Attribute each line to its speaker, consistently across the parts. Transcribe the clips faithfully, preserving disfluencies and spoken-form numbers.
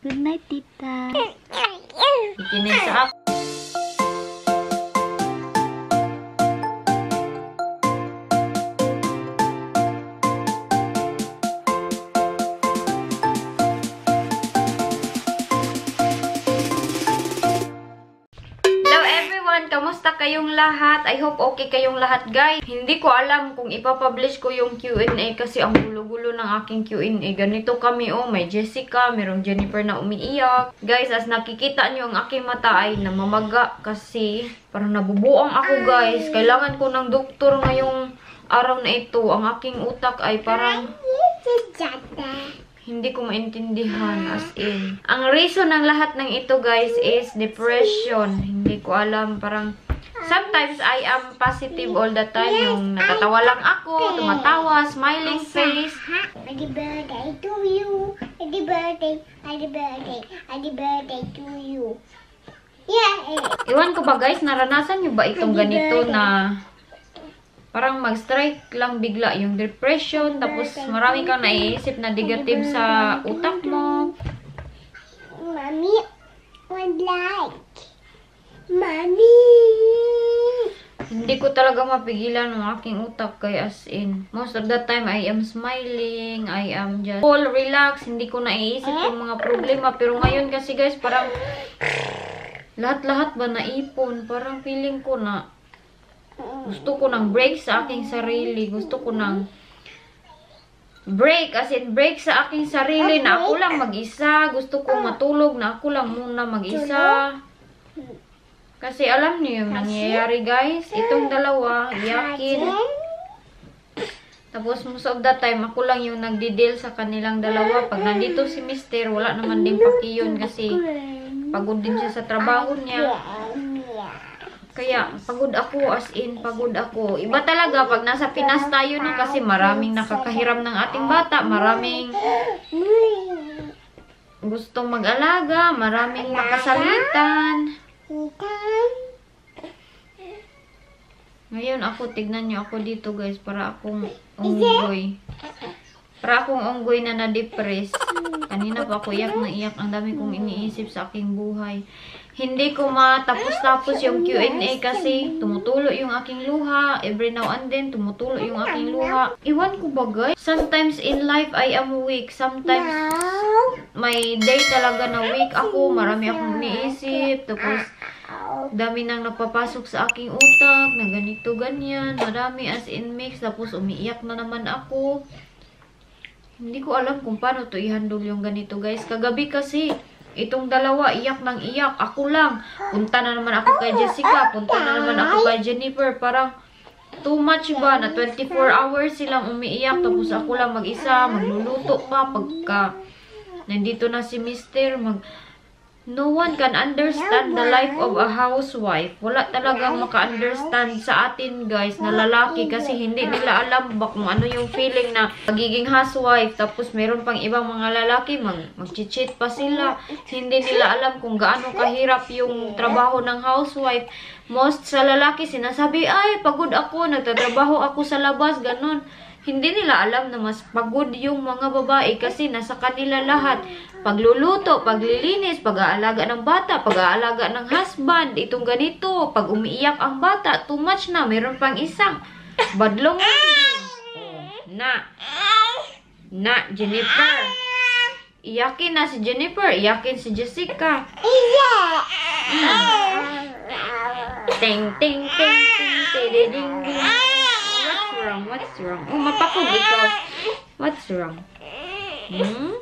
Speaker 1: Good night, tita.
Speaker 2: Ikinig sa ako. Kamusta kayong lahat? I hope okay kayong lahat, guys. Hindi ko alam kung ipapublish ko yung Q and A kasi ang gulo-gulo ng aking Q and A. Ganito kami, oh. May Jessica, mayroong Jennifer na umiiyak. Guys, as nakikita nyo, ang aking mata ay namamaga kasi parang nabubuang ako, guys. Kailangan ko ng doktor ngayong araw na ito. Ang aking utak ay parang hindi ko maintindihan, as in. Ang reason ng lahat ng ito, guys, is depression. Hindi ko alam, parang sometimes I am positive all the time. Yung natatawa lang ako, tumatawa, smiling face.
Speaker 3: Happy birthday to you. Happy birthday, happy birthday, happy birthday to you. Yeah.
Speaker 2: Iwan ko ba, guys, naranasan nyo ba itong ganito na parang mag-strike lang bigla yung depression, tapos marami kang naiisip na negative sa utak mo.
Speaker 3: Mommy would like. Mommy!
Speaker 2: Hindi ko talaga mapigilan ng aking utak, kaya as in, most of the time, I am smiling, I am just all relax, hindi ko naiisip yung mga problema. Pero ngayon kasi, guys, parang lahat-lahat ba naipon? Parang feeling ko na gusto ko ng break sa aking sarili. Gusto ko ng break, as in break sa aking sarili na ako lang mag-isa. Gusto ko matulog na ako lang muna mag-isa. Kasi alam niyo yung nangyayari, guys. Itong dalawa, iyakin. Tapos most of the time, ako lang yung nagdi-deal sa kanilang dalawa. Pag nandito si mister, wala naman din pakiyon kasi pagod din siya sa trabaho niya. Kaya, pagod ako, as in, pagod ako. Iba talaga, pag nasa Pinas tayo na kasi maraming nakakahiram ng ating bata, maraming gustong mag-alaga, maraming makasalitan. Ngayon ako, tignan nyo ako dito, guys, para akong unggoy. Para akong unggoy na na-depress. Kanina pa ako iyak na iyak. Ang dami kong iniisip sa aking buhay. Hindi ko matapos-tapos yung Q and A kasi tumutulo yung aking luha. Every now and then, tumutulo yung aking luha. Iwan ko ba, guys? Sometimes in life, I am weak. Sometimes, may day talaga na weak ako. Marami akong iniisip. Tapos, dami nang napapasok sa aking utak na ganito, ganyan. Marami as in mix. Tapos, umiiyak na naman ako. Hindi ko alam kung paano to i-handle yung ganito, guys. Kagabi kasi, itong dalawa, iyak ng iyak. Ako lang. Punta na naman ako kay Jessica. Punta na naman ako kay Jennifer. Parang, too much ba? Na twenty-four hours silang umiiyak. Tapos ako lang mag-isa. Magluluto pa. Pagka, nandito na si mister, mag... No one can understand the life of a housewife. Wala talagang maka-understand sa atin, guys, na lalaki kasi hindi nila alam ba kung ano yung feeling na pagiging housewife. Tapos meron pang ibang mga lalaki, mag mag-cheat pa sila. Hindi nila alam kung gaano kahirap yung trabaho ng housewife. Most sa lalaki sinasabi, ay, pagod ako, nagtatrabaho ako sa labas, ganun. Hindi nila alam na mas pagod yung mga babae kasi nasa kanila lahat. Pagluluto, paglilinis, pag-aalaga ng bata, pag-aalaga ng husband, itong ganito. Pag umiiyak ang bata, too much na. Meron pang isang badlong din. Na. Na, Jennifer. Iyakin na si Jennifer. Iyakin si Jessica. Mm. Ting, ting, ting, ting, ting, ding, ding. What's wrong? What's wrong? Oh, mapakog ikaw. What's wrong? Hmm?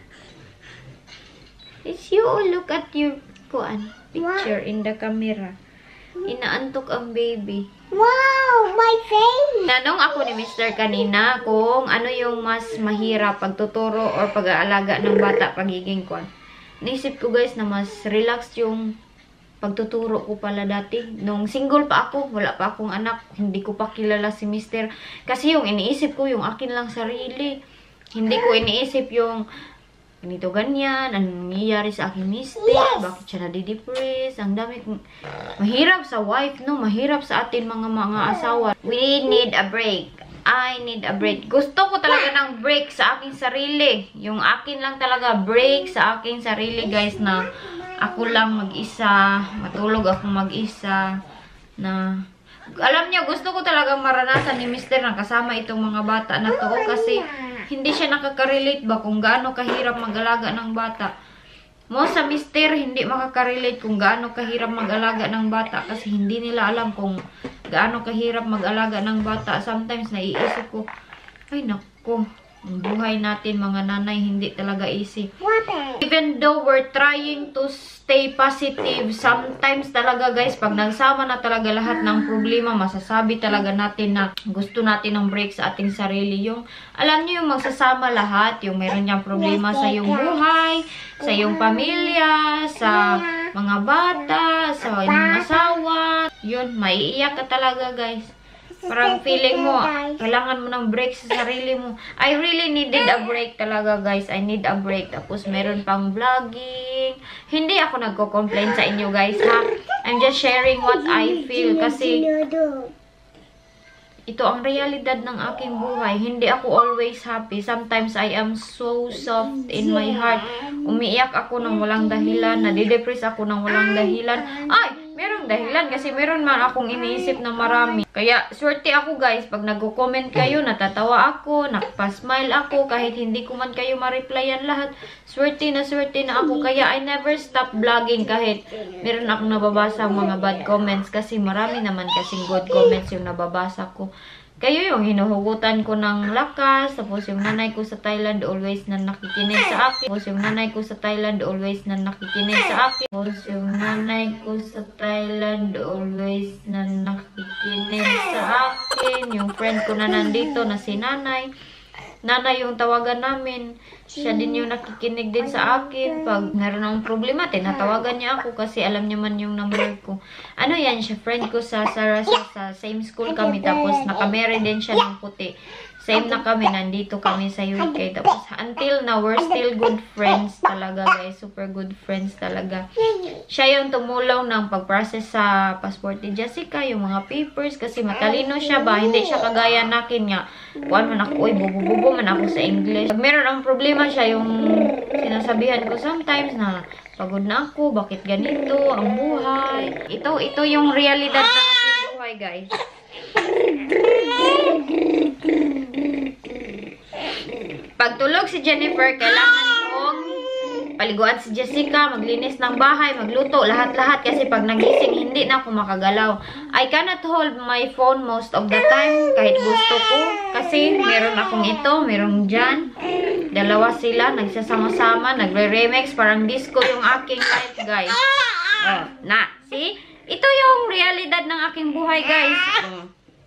Speaker 2: It's you. Look at your kuan picture in the camera. Inaantok ang baby.
Speaker 3: Wow, my face!
Speaker 2: Tanong ako ni mister kanina kung ano yung mas mahirap, pagtuturo or pag-aalaga ng bata, pagiging kuan. Naisip ko, guys, na mas relaxed yung pagtuturo ko pala dati. Nung single pa ako, wala pa akong anak, hindi ko pa kilala si mister. Kasi yung iniisip ko, yung akin lang sarili. Hindi ko iniisip yung ganito, ganyan, anong nangyayari sa aking mister, yes! Bakit siya nadidepress, ang dami kong, mahirap sa wife, no, mahirap sa atin mga mga asawa. We need a break. I need a break. Gusto ko talaga ng break sa aking sarili. Yung akin lang talaga break sa aking sarili, guys, na ako lang mag-isa, matulog ako mag-isa, na alam niyo, gusto ko talagang maranasan ni Mister na kasama itong mga bata na to kasi hindi siya nakaka-relate ba kung gaano kahirap mag-alaga ng bata. Mo sa Mister, hindi makaka-relate kung gaano kahirap mag-alaga ng bata kasi hindi nila alam kung gaano kahirap mag-alaga ng bata. Sometimes naiisip ko, ay nako, ang buhay natin mga nanay hindi talaga easy. Even though we're trying to stay positive, sometimes talaga guys, pag nagsama na talaga lahat ng problema, masasabi talaga natin na gusto natin ng break sa ating sarili. Yung, alam niyo yung magsasama lahat, yung meron niyang problema sa iyong buhay, sa iyong pamilya, sa mga bata, sa iyong asawa. Yun, maiiyak ka talaga guys. Parang feeling mo, kailangan mo ng break sa sarili mo. I really needed a break talaga, guys. I need a break. Tapos, meron pang vlogging. Hindi ako nagko-complain sa inyo, guys, ha? I'm just sharing what I feel. Kasi, ito ang realidad ng aking buhay. Hindi ako always happy. Sometimes, I am so soft in my heart. Umiiyak ako ng walang dahilan. Nadidepress ako ng walang dahilan. Ay! Merong dahilan kasi meron man akong iniisip na marami. Kaya, swerte ako guys. Pag nag-comment kayo, natatawa ako, nakpa-smile ako, kahit hindi ko man kayo ma-replyan lahat. Swerte na swerte na ako. Kaya, I never stop vlogging kahit meron akong nababasa mga bad comments. Kasi marami naman kasing good comments yung nababasa ko. Kayo yung hinuhugutan ko ng lakas. Tapos yung nanay ko sa Thailand always na nakikinig sa akin. Tapos yung nanay ko sa Thailand always na nakikinig sa akin. Tapos yung nanay ko sa Thailand always na nakikinig sa akin. Yung friend ko na nandito na si nanay. Nanay yung tawagan namin. Siya din yung nakikinig din sa akin. Pag meron akong problema, tinatawagan niya ako kasi alam niya man yung number ko. Ano yan siya? Friend ko sa Sarasa. Sa same school kami. Tapos nakamere din siya ng puti. Same na kami. Nandito kami sa U K. Tapos until now, we're still good friends talaga guys. Super good friends talaga. Siya yung tumulong ng pag-process sa passport ni Jessica. Yung mga papers. Kasi matalino siya ba? Hindi siya kagaya nakin nga. Kuan man ako. Uy, bubo-bubo man ako sa English. Pag meron ang problema siya, yung sinasabihan ko sometimes na pagod na ako. Bakit ganito ang buhay? Ito, ito yung realidad ng aking buhay guys. Pagtulog si Jennifer, kailangan kong paliguan si Jessica, maglinis ng bahay, magluto, lahat-lahat. Kasi pag nagising, hindi na ako makagalaw. I cannot hold my phone most of the time, kahit gusto ko. Kasi meron akong ito, meron dyan. Dalawa sila, nagsasama-sama, nagre-remix, parang disco yung aking life, guys. Oh, na, see? Ito yung realidad ng aking buhay, guys. Oh.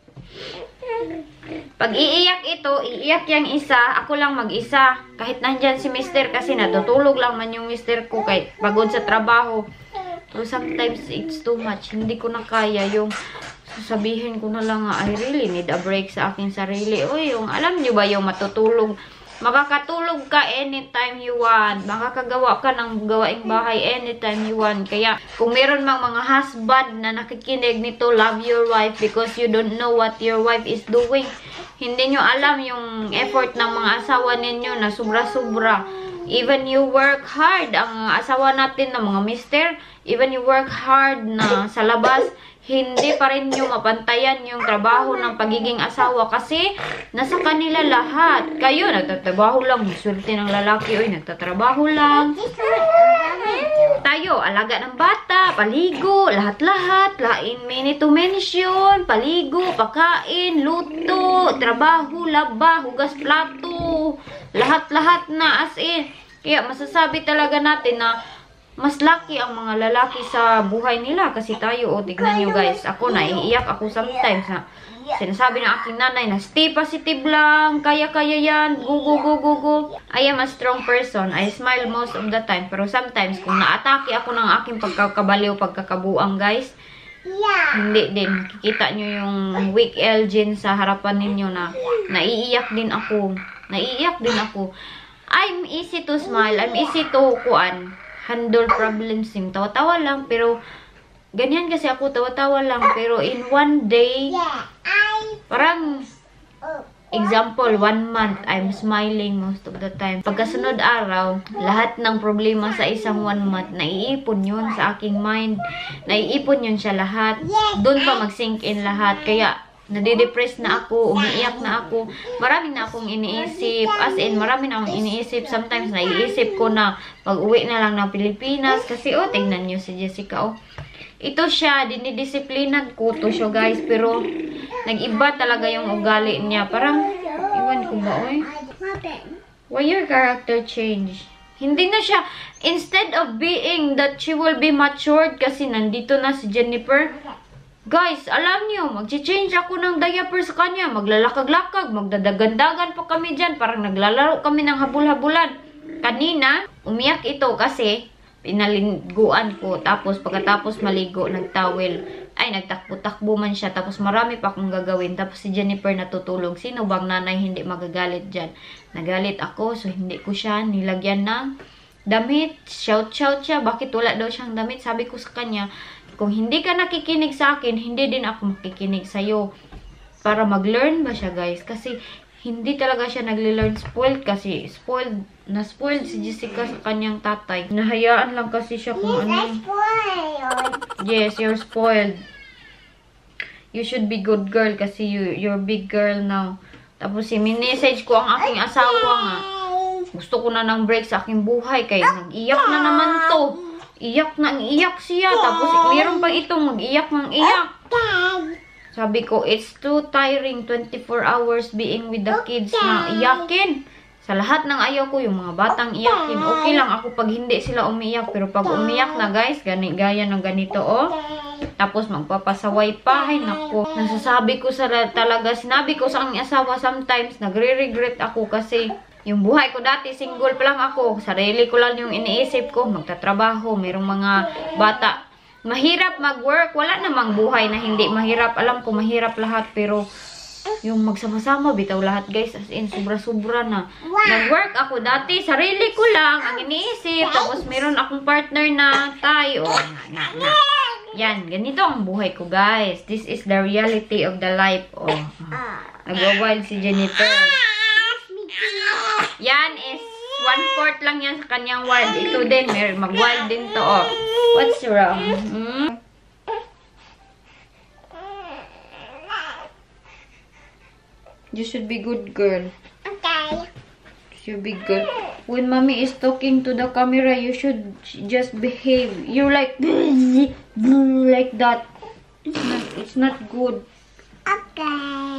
Speaker 2: Pag iiyak ito, iiyak yung isa, ako lang mag-isa. Kahit nandyan si Mister kasi natutulog lang man yung Mister ko kahit pagod sa trabaho. Pero sometimes it's too much. Hindi ko na kaya yung sasabihin ko na lang nga, I really need a break sa aking sarili. Uy, yung alam niyo ba yung matutulog? Makakatulog ka anytime you want. Makakagawa ka ng gawaing bahay anytime you want. Kaya, kung meron mang mga husband na nakikinig nito, love your wife because you don't know what your wife is doing. Hindi nyo alam yung effort ng mga asawa ninyo na sobra-sobra. Even you work hard, ang asawa natin ng mga mister, even you work hard na sa labas, hindi pa rin nyo mapantayan yung trabaho ng pagiging asawa kasi nasa kanila lahat. Kayo, nagtatrabaho lang. Swerte ng lalaki, oy, nagtatrabaho lang. Tayo, alaga ng bata, paligo, lahat-lahat, lain mini to mention, paligo, pakain, luto, trabaho, laba, hugas plato, lahat-lahat na as in. Kaya masasabi talaga natin na mas lucky ang mga lalaki sa buhay nila kasi tayo, o tignan nyo guys, ako naiiyak ako sometimes na sinasabi ng aking nanay na stay positive lang, kaya-kaya yan, go, go, go, go, go. I am a strong person, I smile most of the time, pero sometimes kung naatake ako ng aking pagkakabaliw, pagkakabuang guys, hindi din, kikita nyo yung weak Elgin sa harapan ninyo na naiiyak din ako, naiiyak din ako. I'm easy to smile, I'm easy to kuan, handle problems yung tawa-tawa lang, pero ganyan kasi ako, tawa-tawa lang, pero in one day parang example, one month, I'm smiling most of the time. Pagkasunod araw, lahat ng problema sa isang one month, naiipon yun sa aking mind. Naiipon yun siya lahat. Doon pa mag-sink in lahat. Kaya, nadidepress na ako, umiiyak na ako. Marami na akong iniisip. As in, marami na akong iniisip. Sometimes, naiisip ko na mag-uwi na lang ng Pilipinas. Kasi, oh, tingnan nyo si Jessica, oh. Ito siya, dinidisiplinan ko to siya, guys. Pero, nag-iba talaga yung ugali niya. Parang, iwan ko ba, oy? Why your character change? Hindi na siya, instead of being that she will be matured kasi nandito na si Jennifer, guys, alam niyo, mag-change ako ng diaper sa kanya. Maglalakag-lakag, magdadagandagan pa kami dyan. Parang naglalaro kami ng habul-habulan. Kanina, umiyak ito kasi pinaliguan ko. Tapos, pagkatapos maligo, nagtawel. Ay, nagtakbo-takbo man siya. Tapos, marami pa akong gagawin. Tapos, si Jennifer natutulog. Sino bang nanay hindi magagalit dyan? Nagalit ako, so hindi ko siya nilagyan ng damit. Shout-shout siya. Bakit wala daw siyang damit? Sabi ko sa kanya, kung hindi ka nakikinig sa akin, hindi din ako makikinig sa'yo. Para mag-learn ba siya, guys? Kasi, hindi talaga siya nagle-learn. Spoiled kasi. Spoiled. Na-spoiled si Jessica sa kanyang tatay. Nahayaan lang kasi siya kung ano. Yes, you're spoiled. You should be good girl kasi you, you're big girl now. Tapos, si minessage ko ang aking asawa nga. Gusto ko na ng break sa aking buhay. Kaya nag-iyak na naman to. Iyak na iyak siya. Tapos, mayroon pang itong mag-iyak ng iyak. Sabi ko, it's too tiring twenty-four hours being with the kids na iyakin. Sa lahat ng ayaw ko, yung mga batang iyakin. Okay lang ako pag hindi sila umiyak. Pero pag umiyak na, guys, gani, gaya ng ganito, oh. Tapos, magpapasaway pa. Ay, naku. Nasasabi ko sa talaga, sinabi ko sa aking asawa sometimes, nagre-regret ako kasi yung buhay ko dati, single pa lang ako. Sarili ko lang yung iniisip ko. Magtatrabaho. Mayroong mga bata. Mahirap mag-work. Wala namang buhay na hindi mahirap. Alam ko, mahirap lahat. Pero, yung magsama-sama, bitaw lahat, guys. As in, sobra-sobra na. Nag-work ako dati. Sarili ko lang ang iniisip. Tapos, mayroon akong partner na tayo. Oh, na, na, na. Yan. Ganito ang buhay ko, guys. This is the reality of the life. Oh. Nag-wild si Jennifer. Yan is one-fourth lang yan sa kanyang wild. Ito din, may mag-wild din to. Oh. What's wrong? Hmm? You should be good girl.
Speaker 3: Okay.
Speaker 2: You be good. When mommy is talking to the camera, you should just behave. You're like like that. It's not, it's not good.
Speaker 3: Okay.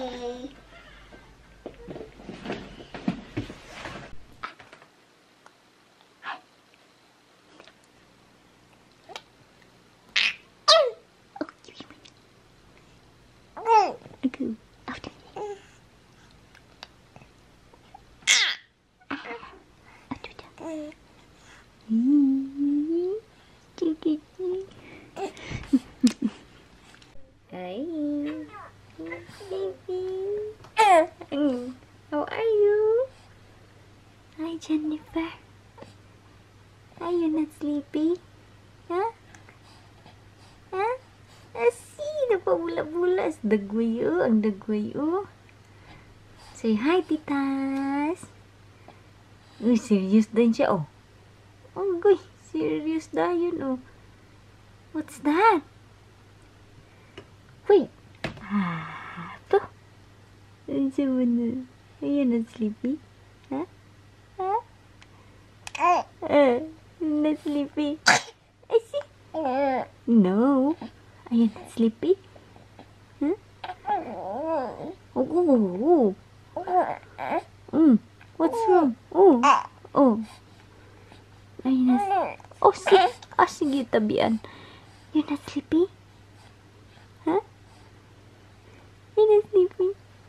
Speaker 2: Hi, baby. How are you? Hi, Jennifer. Are you not sleepy? Huh? Huh? Asi, napabula-bula. Dagway, oh. Ang dagway, oh. Say hi, titas. Uy, serious din siya, oh. Oh, goy. Serious na yun, oh. What's that? Wait. Ah, to. Ano siya mo na? Ayan na sleepy. Ha? Ha? Ah, na sleepy. I see. No. Ayan na sleepy. Huh? Oh, oh, oh. Mm. What's wrong? Oh. Oh. Ayan na. Oh, sige. Ah, sige, tabian. You're not sleepy? Huh? You're not sleepy?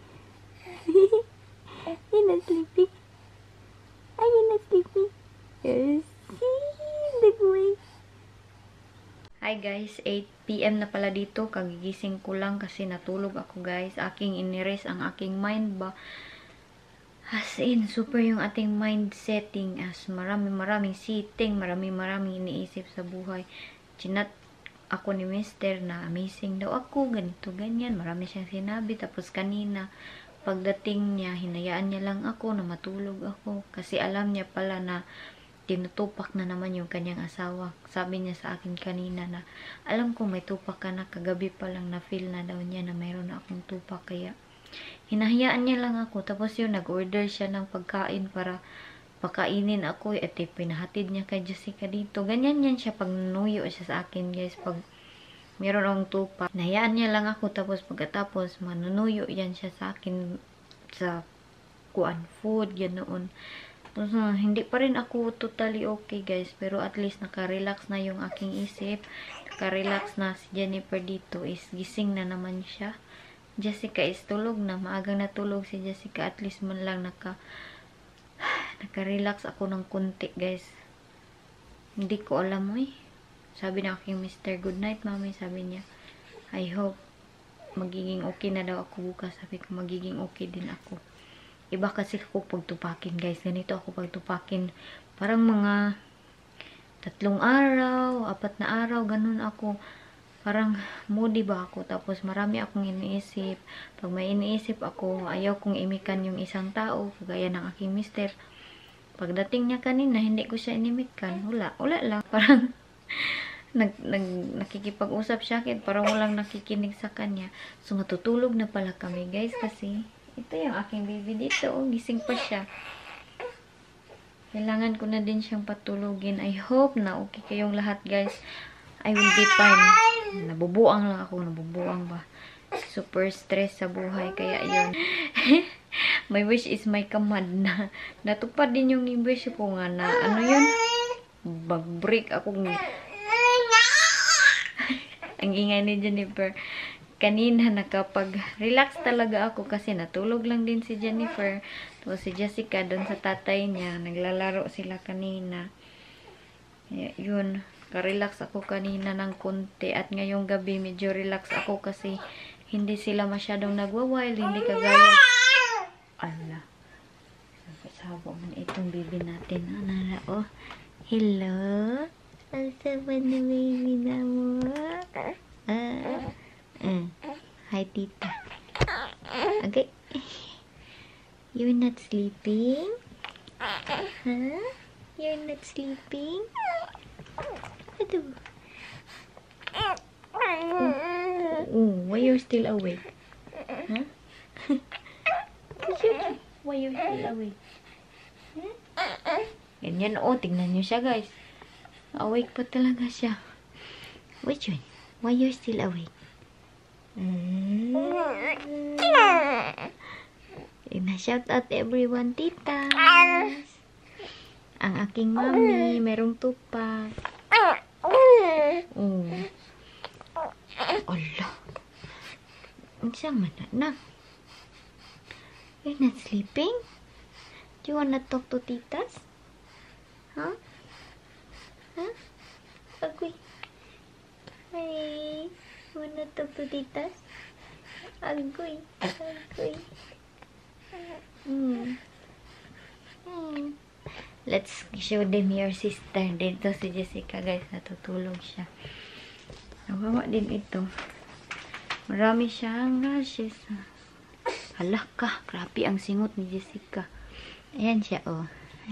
Speaker 2: You're not sleepy? Are you not sleepy? Yes. The boy. Hi guys, eight p m na pala dito. Kagigising ko lang kasi natulog ako, guys. Aking iniris ang aking mind ba. As in, super yung ating mind setting. As marami maraming sitting, marami maraming iniisip sa buhay. Chinat ako ni Mister na amazing daw ako, ganito, ganyan. Marami siyang sinabi. Tapos kanina, pagdating niya, hinayaan niya lang ako na matulog ako. Kasi alam niya pala na tinutupak na naman yung kanyang asawa. Sabi niya sa akin kanina na, alam ko may tupak ka na, kagabi pa lang na feel na daw niya na mayroon na akong tupak. Kaya, hinahayaan niya lang ako. Tapos yun, nag-order siya ng pagkain para pakainin ako. At eh, pinahatid niya kay Jessica dito. Ganyan yan siya pag nuyo siya sa akin, guys. Pag meron akong tupak, hinahayaan niya lang ako. Tapos pagkatapos, manunuyo yan siya sa akin sa kuan food, ganoon. So, hindi pa rin ako totally okay, guys. Pero at least naka-relax na yung aking isip. Naka-relax na si Jennifer dito. Is gising na naman siya. Jessica is tulog na. Maagang natulog si Jessica. At least man lang naka naka-relax ako ng kunti, guys. Hindi ko alam mo eh. Sabi ng aking mister, good night, mami. Sabi niya, I hope magiging okay na daw ako bukas. Sabi ko, magiging okay din ako. Iba kasi ako pagtupakin, guys. Ganito ako pagtupakin. Parang mga tatlong araw, apat na araw, ganun ako. Parang moody ba ako. Tapos marami akong iniisip. Pag may iniisip ako, ayaw kong imikan yung isang tao. Kagaya ng aking mister. Pagdating niya kanina, hindi ko siya inimikan. Wala. Wala lang. Parang nag, nag, nakikipag-usap siya akin. Parang walang nakikinig sa kanya. So, matutulog na pala kami, guys. Kasi ito yung aking baby dito. Oh, gising pa siya. Kailangan ko na din siyang patulugin. I hope na okay kayong lahat, guys. I will be fine. Nabubuang lang ako. Nabubuang ba? Super stress sa buhay. Kaya yun. My wish is my command na. Natupad din yung wish ko nga na. Ano yun? Mag-break ako. Ang ingay ni Jennifer. Kanina nakapag-relax talaga ako kasi natulog lang din si Jennifer. Tapos si Jessica doon sa tatay niya. Naglalaro sila kanina. Yun. Ka-relax ako kanina ng konti. At ngayong gabi medyo relax ako kasi hindi sila masyadong nagwa-wild. Hindi kagaya. Ala. Sabi man itong baby natin. Anara, oh. Hello. Asa ba na baby na mo? Ah. Uh, hi, tita. Okay. You're not sleeping? Huh? You're not sleeping? Aduh. Oh, oh, why you're still awake? Huh? Why you're still awake? Huh? Ganyan, oh, tingnan nyo siya, guys. Awake pa talaga siya. Wait, yun. Why you're still awake? Mm. Shout out everyone, titas. Ang aking mami, merong tupak. Oh. Allah. Ang sama na na. You're not sleeping? Do you wanna talk to titas? Huh? Huh? Agoy. Hi. Wanna talk to titas? Agoy. Agoy. Hmm. Hmm. Let's show them your sister. Dito si Jessica, guys. Natutulog siya. Nawawa din ito. Marami siyang rashes. Hala ka. Grabe ang singot ni Jessica. Ayan siya, oh.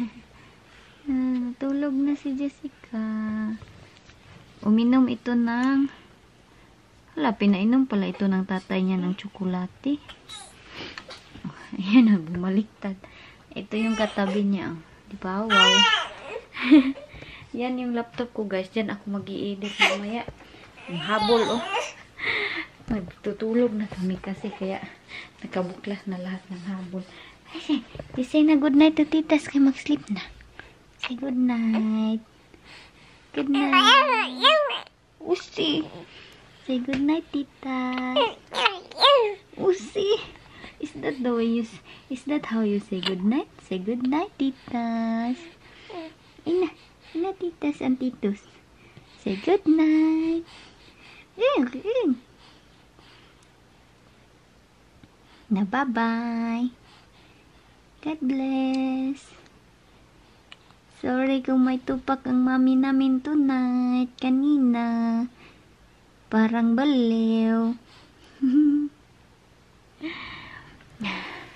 Speaker 2: Natulog na si Jessica. Uminom ito ng hala, pinainom pala ito ng tatay niya ng tsokolate. Oh, ayan na, bumaliktad. Ito yung katabi niya. Oh. Diba? Wow. Yan yung laptop ko, guys. Diyan ako mag-i-edit mamaya. Ang habol, oh. Magtutulog na kami kasi kaya nakabuklas na lahat ng habol. Ay, say na good night to titas kay mag-sleep na. Say good night. Good night. Usi. Say good night, tita. Usi. Is that the way you is that how you say good night? Say good night, titas. Ina, ina titas and titos. Say good night. Mm, mm. Na bye-bye. God bless. Sorry kung may tupak ang mami namin tonight. Kanina. Parang baliw.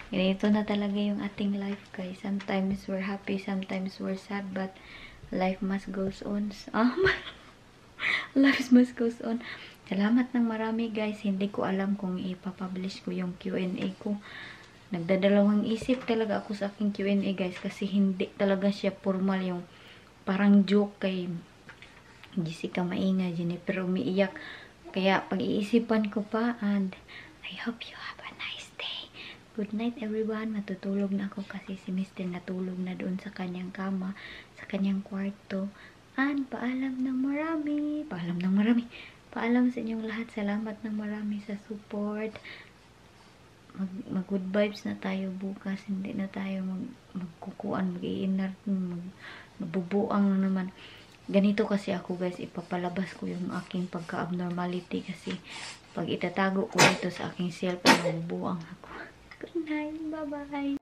Speaker 2: Ganito na talaga yung ating life, guys. Sometimes we're happy, sometimes we're sad, but life must goes on. Ah, life must goes on. Salamat ng marami, guys. Hindi ko alam kung ipapublish ko yung Q and A ko. Nagdadalawang isip talaga ako sa aking Q and A, guys, kasi hindi talaga siya formal, yung parang joke kay Jessica Maingay, Jennifer umiiyak. Kaya pag-iisipan ko pa, and I hope you have a nice day. Good night, everyone. Matutulog na ako kasi si Mister natulog na doon sa kanyang kama, sa kanyang kwarto. And paalam ng marami. Paalam ng marami. Paalam sa inyong lahat. Salamat ng marami sa support. Mag, mag good vibes na tayo bukas. Hindi na tayo mag, magkukuan, mag-iinar, mag, mabubuang na naman. Ganito kasi ako, guys, ipapalabas ko yung aking pagka-abnormality kasi pag itatago ko ito sa aking self, mabubuang ako. Good night, bye-bye.